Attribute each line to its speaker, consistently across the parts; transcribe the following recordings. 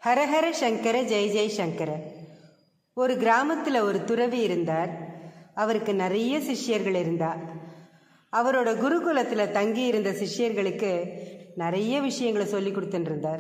Speaker 1: ஹரஹர சங்கர ஜெய் ஜெய் சங்கர. ஒரு கிராமத்தில் ஒரு துறவி இருந்தார். அவருக்கு நிறைய சிஷ்யர்கள் இருந்தார். அவரோட குருகுலத்தில் தங்கி இருந்த சிஷ்யர்களுக்கு நிறைய விஷயங்களை சொல்லி கொடுத்துட்டு இருந்தார்.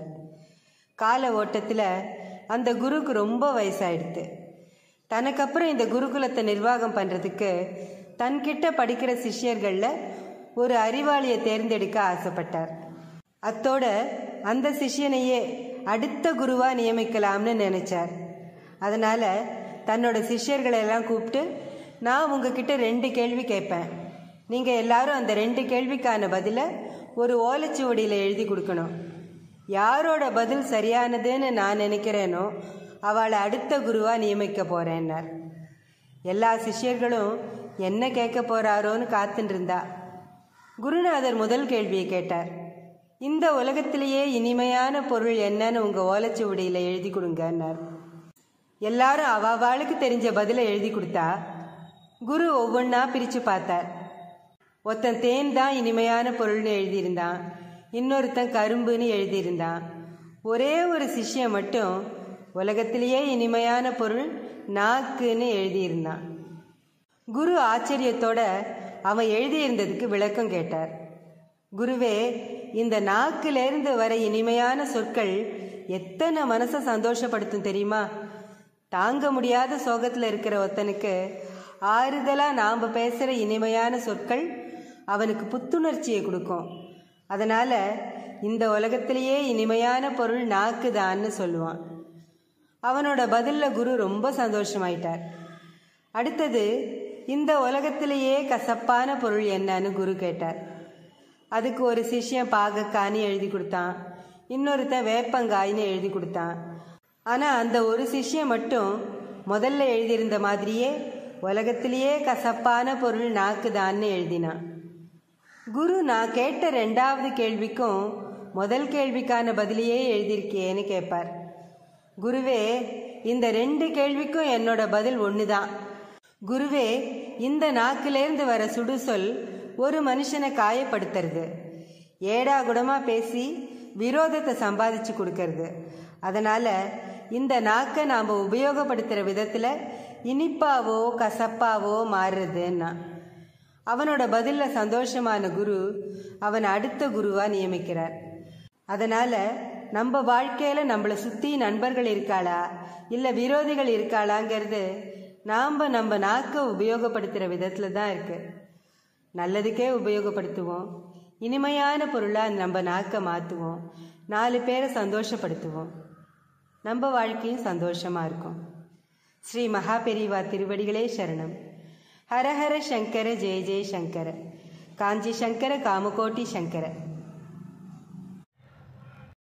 Speaker 1: கால ஓட்டத்தில் அந்த குருக்கு ரொம்ப வயசாயிடுது. தனக்கப்புறம் இந்த குருகுலத்தை நிர்வாகம் பண்ணுறதுக்கு தன்கிட்ட படிக்கிற சிஷ்யர்களில் ஒரு அறிவாளியை தேர்ந்தெடுக்க ஆசைப்பட்டார். அத்தோட அந்த சிஷ்யனையே அடுத்த குருவா நியமிக்கலாம்னு நினைச்சார். அதனால தன்னோட சிஷ்யர்களை எல்லாம் கூப்பிட்டு, நான் உங்ககிட்ட 2 கேள்வி கேட்பேன். நீங்கள் எல்லாரும் அந்த 2 கேள்விக்கான பதிலை ஒரு ஓலைச்சுவடியில் எழுதி கொடுக்கணும். யாரோட பதில் சரியானதுன்னு நான் நினைக்கிறேனோ அவளை அடுத்த குருவா நியமிக்க போறேன்னார். எல்லா சிஷ்யர்களும் என்ன கேட்க போறாரோன்னு காத்துட்டு இருந்தா. குருநாதர் முதல் கேள்வியை கேட்டார். இந்த உலகத்திலேயே இனிமையான பொருள் என்னன்னு உங்க ஓலைச்சுவடியில எழுதி கொடுங்கன்னார். எல்லாரும் அவளுக்கு தெரிஞ்ச பதிலை எழுதி கொடுத்தா. குரு ஒவ்வொன்றா பிரிச்சு பார்த்தார். ஒருத்தன் தேன் தான் இனிமையான பொருள்னு எழுதியிருந்தான், இன்னொருத்தன் கரும்புன்னு எழுதியிருந்தான். ஒரே ஒரு சிஷ்யன் மட்டும் உலகத்திலேயே இனிமையான பொருள் நாக்குன்னு எழுதியிருந்தான். குரு ஆச்சரியத்தோட அவன் எழுதியிருந்ததுக்கு விளக்கம் கேட்டார். குருவே, இந்த நாக்கிலிருந்து வர இனிமையான சொற்கள் எத்தனை மனசை சந்தோஷப்படுத்தும் தெரியுமா? தாங்க முடியாத சோகத்தில் இருக்கிற ஒருத்தனுக்கு ஆறுதலா நாம் பேசுகிற இனிமையான சொற்கள் அவனுக்கு புத்துணர்ச்சியை கொடுக்கும். அதனால இந்த உலகத்திலேயே இனிமையான பொருள் நாக்குதான்னு சொல்லுவான். அவனோட பதிலில் குரு ரொம்ப சந்தோஷமாயிட்டார். அடுத்தது, இந்த உலகத்திலேயே கசப்பான பொருள் என்னன்னு குரு கேட்டார். அதுக்கு ஒரு சிஷ்யன் பாகக்காய்னு எழுதி கொடுத்தான், இன்னொருத்தன் வேப்பங்காய்னு எழுதி கொடுத்தான். ஆனால் அந்த ஒரு சிஷ்யன் மட்டும் முதல்ல எழுதியிருந்த மாதிரியே உலகத்திலேயே கசப்பான பொருள் நாக்குதான்னு எழுதினான். குரு, நான் கேட்ட 2வது கேள்விக்கும் முதல் கேள்விக்கான பதிலையே எழுதியிருக்கேன்னு கேட்பார். குருவே, இந்த 2 கேள்விக்கும் என்னோட பதில் ஒன்று தான். குருவே, இந்த நாக்கிலேருந்து வர சுடுசொல் ஒரு மனுஷனை காயப்படுத்துறது, ஏடா குடமா பேசி விரோதத்தை சம்பாதிச்சு கொடுக்கறது. அதனால இந்த நாக்கை நாம் உபயோகப்படுத்துகிற விதத்தில் இனிப்பாவோ கசப்பாவோ மாறுறதுன்னா. அவனோட பதிலில் சந்தோஷமான குரு அவனை அடுத்த குருவா நியமிக்கிறார். அதனால நம்ம வாழ்க்கையில் நம்மளை சுற்றி நண்பர்கள் இருக்காளா இல்லை விரோதிகள் இருக்காளாங்கிறது நாம் நம்ம நாக்கை உபயோகப்படுத்துகிற விதத்தில் தான் இருக்கு. நல்லதுக்கே உபயோகப்படுத்துவோம், இனிமையான பொருளாக நம்ம நாக்கை மாற்றுவோம், 4 பேரை சந்தோஷப்படுத்துவோம், நம்ம வாழ்க்கையும் சந்தோஷமாக இருக்கும். ஸ்ரீ மகாபெரிவா திருவடிகளே சரணம். ஹரஹர சங்கர ஜெய ஜெய சங்கர. காஞ்சி சங்கர காமகோட்டி சங்கர.